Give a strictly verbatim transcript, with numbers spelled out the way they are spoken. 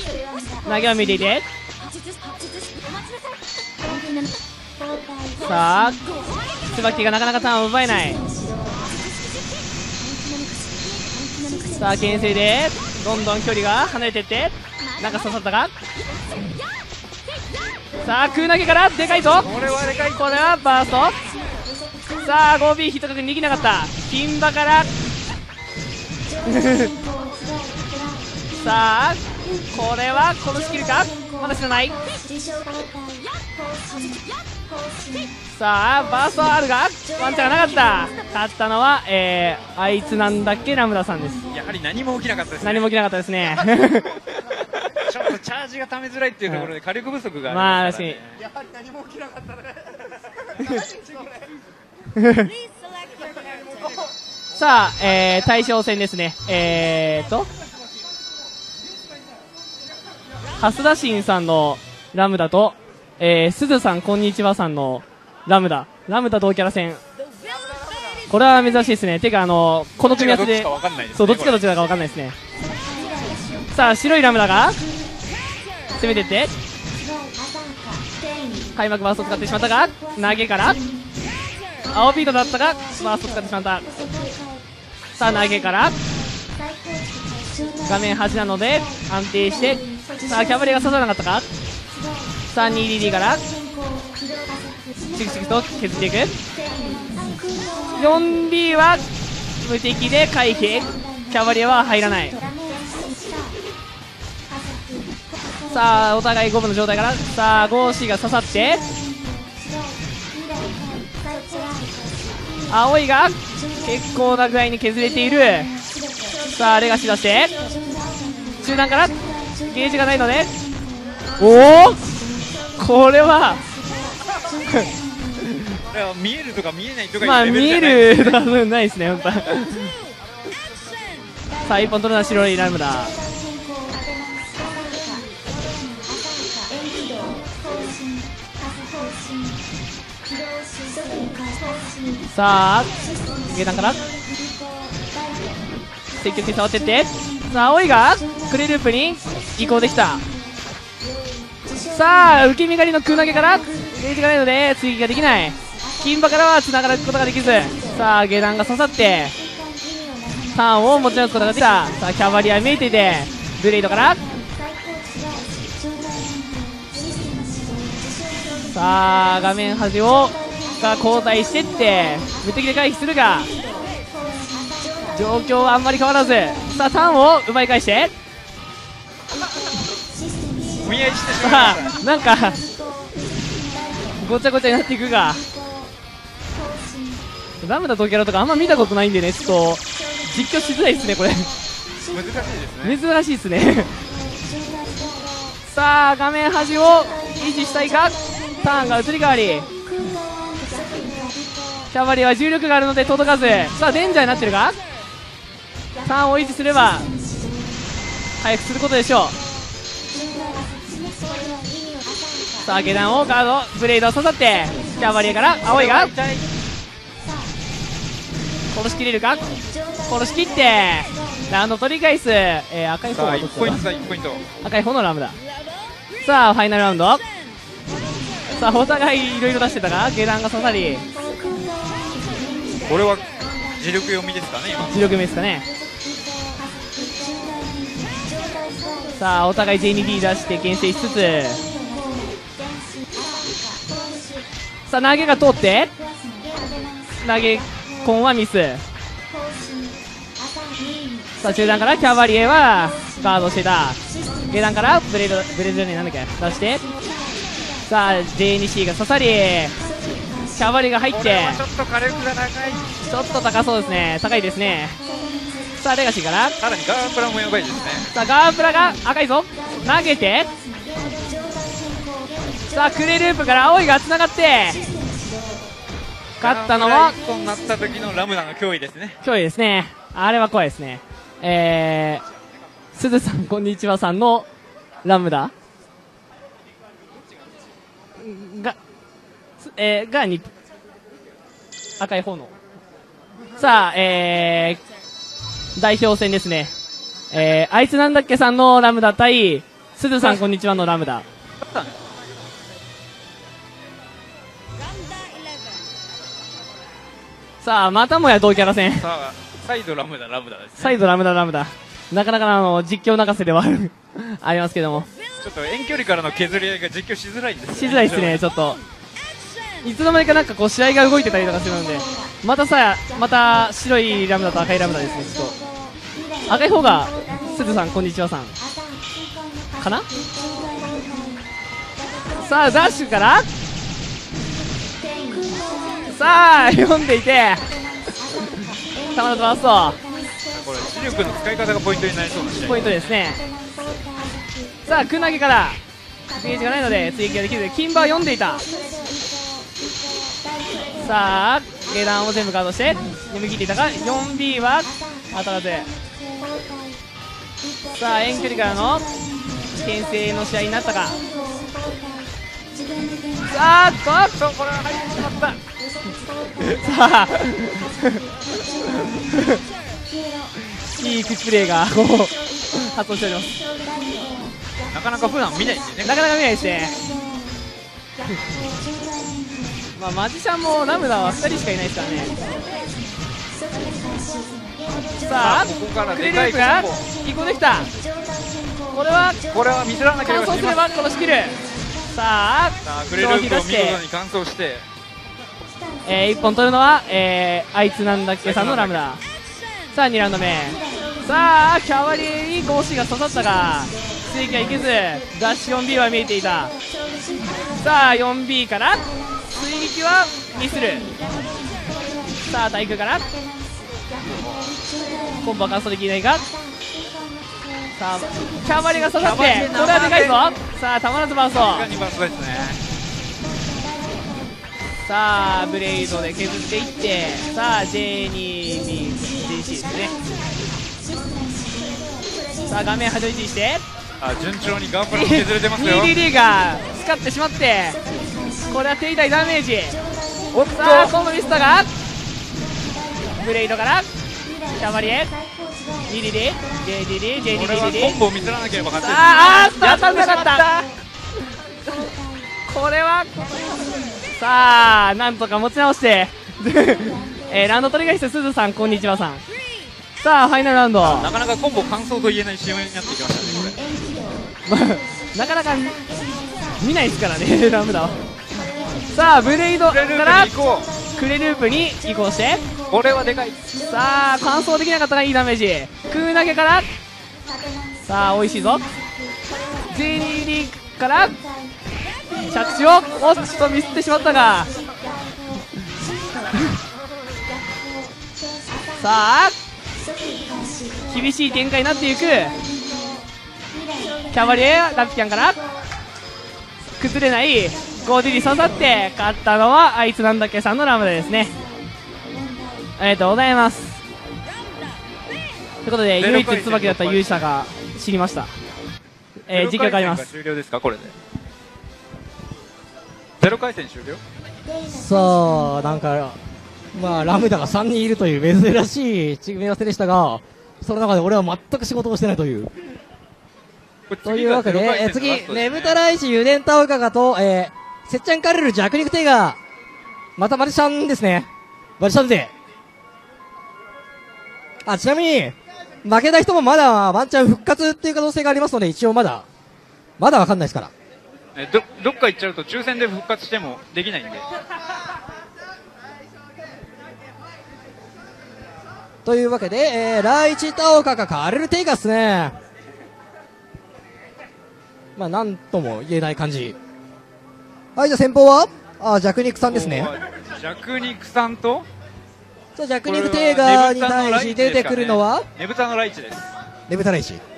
投げを見ていて、さあ椿がなかなかターンを奪えない。さあ牽制でどんどん距離が離れていって、なんか刺さったか。さあ空投げからでかいぞ。 これはでかい。 これはバースト。さあ ゴービー 引っかかって逃げなかった。金馬からさあこれはこのスキルか、まだ知らない。さあバーストあるがワンチャンがなかった。勝ったのは、えー、あいつなんだっけ、ラムダさんです。 やはり何も起きなかったですね。 何も起きなかったですねちょっとチャージがためづらいっていうところで火力不足がまあありますからね。 やはり何も起きなかったねさあ、えー、対象戦ですね。えーと蓮田新さんのラムダと、えー、すずさんこんにちはさんのラムダラムダ同キャラ戦、これは珍しいですね。てかあのこの組み合わせでそうどっちかどっちだか分かんないですね。さあ白いラムダが攻めていって開幕バーストを使ってしまったが、投げから青ビートだったがバーストを使ってしまった。さあ投げから画面端なので安定して、さあキャバレーが刺さらなかったか。さあ ツーディーディー からチクチクと削っていく。 よんディー は無敵で回避、キャバレーは入らない。さあお互い五分の状態から、さあ ごシー が刺さって青いが結構な具合に削れている。さあレガシー出して中段からゲージがないので、おおこれは見えるとか見えないとかまあ見えるとかないですね本当さあ一本取るのは白いラムだ。さあゲータンから積極的に触っていって、さあ青いがクレループに移行できた。さあ受け身狩りの空投げからゲージがないので追撃ができない。金馬からはつながることができず、さあ下段が刺さってターンを持ち直すことができた。さあキャバリア見えていてブレイドからさあ画面端をさあ交代していって無敵で回避するが状況はあんまり変わらず、さあターンを奪い返してお見合いしてしまいさましあなんかごちゃごちゃになっていくが、ラムダとキャラとかあんま見たことないんでね、ちょっと実況しづらいですねこれた。難しいですね。 珍しいですねさあ画面端を維持したいか、ターンが移り変わりキャバリーは重力があるので届かず、さあデンジャーになってるがターンを維持すれば回復することでしょう。さあ下段をガードブレードを刺さってキャバリーから青いが殺しきれるか、殺しきってラウンド取り返す、えー、赤い方はどっちだ、 ポイントだいちポイント。 赤い方のラムだ。さあファイナルラウンド、さあお互いいろいろ出してたが下段が刺さり、 これは磁力読みですかね今。 磁力目ですかね。さあお互い ジェーツーディー 出して牽制しつつ、さあ投げが通って投げコンはミス。さあ中段からキャバリエはガードしてた。下段からブレードブレードになんだっけ出して、さあ ジェーツーシー が刺さりキャバリエが入ってこれはちょっと火力が高い。 ちょっと高そうですね、高いですね。さあレガシーからさらにガープラもやばいですね。 さあガープラが赤いぞ投げて、さあクレループから青いがつながって勝ったのはガープラいっぽんになった時のラムダの脅威ですね。 脅威ですね。あれは怖いですね。えー、すずさんこんにちはさんのラムダが、えー、がに赤い方のさあ、えー、代表戦ですね。えー、あいつなんだっけさんのラムダ対すずさんこんにちはのラムダ。さあまたもや同キャラ戦。 さあ再度ラムダラムダですね。 再度ラムダラムダ。なかなかあの実況泣かせではあるありますけども、 ちょっと遠距離からの削り合いが実況しづらいんです、ね、 しづらいですね。ちょっといつの間にかなんかこう試合が動いてたりとかするので、またさまた白いラムダと赤いラムダですね。ちょっと赤い方がすずさんこんにちはさんかな。さあダッシュからさあ読んでいてたまらず回すと、 これ視力の使い方がポイントになりそうな試合。 ポイントですね。さあくなげからゲージがないので追撃ができず、金馬は読んでいた。さあ下段を全部カードして読み切っていたが よんビー は当たらず。さあ遠距離からの牽制の試合になったか。さあっとこれは入ってしまったさあいい口プレーがこう発動しております。 なかなか普段見ないですよね。 なかなか見ないですねまあマジシャンもラムダはふたりしかいないですからね。さあここからクレでかいループがコンボ。 移行できた。これはこれはミスらなければ完走すればこのスキル。さあさあクレループを見事に完走して、 えー、いっぽん取るのは、えー、あいつなんだっけさんのラムダ。さあにラウンド目。さあキャバリーにゴーシーが刺さったが追撃はいけず、ダッシュ よんビー は見えていた。さあ よんビー から追撃はミスる。さあ対空からコンボは完走できないが、さあキャバリーが刺さって、これはでかいぞ。さあたまらずバースト。 さすがにバスですね。 さあブレイドで削っていって、さあ ジェイツービージェーシー ですね。さあ画面端折りしてあ順調にガンプラも削れてますよ。 イーディーディー が使ってしまって、これは手痛いダメージ。 おっとさあ今度ミスタがブレイドからキャバリエ イーディーディー ジェイディーディー ジェイディーディーこれはコンボをミスらなければ勝てる。 さああーっと当たんなかった。これはさあなんとか持ち直してえー、ラウンド取り返してすずさんこんにちはさん。さあファイナルラウンド。 なかなかコンボ完走と言えない仕様になってきましたね。これまあなかなか見ないですからねラムダは。さあブレイドからクレループに移行して、 これはでかい。 さあ完走できなかったがいいダメージ。空投げからさあ美味しいぞ。 ジェイディーディー から着地をおっとミスってしまったがさあ厳しい展開になっていく。キャバリエラピキャンから崩れないゴーディに刺さって勝ったのはあいつなんだっけさんのラムダですね。ありがとうございます。ということで唯一椿だった勇者が知りました。えー、実況変わります。 終了ですかこれで。ゼロ回戦終了。 さあなんかまあラムダがさんにんいるという珍しい組み合わせでしたが、その中で俺は全く仕事をしてないという。というわけで、えー、次、ねぶたらいし、油田タオカガと、えー、せっちゃんカレル弱肉テイガー。またマジシャンですね。マジシャン勢。あ、ちなみに、負けた人もまだワンチャン復活っていう可能性がありますので、一応まだ、まだわかんないですから。 えど、どっか行っちゃうと抽選で復活してもできないんで。 というわけで、えー、ライチタオカガカレルテイガーっすね。まあ、なんとも言えない感じ。はい、じゃあ先方はあ、弱肉さんですね。 弱肉さんとじゃあ弱肉テイガーに対し出てくるのはねぶたのライチです。 ねぶたらいし。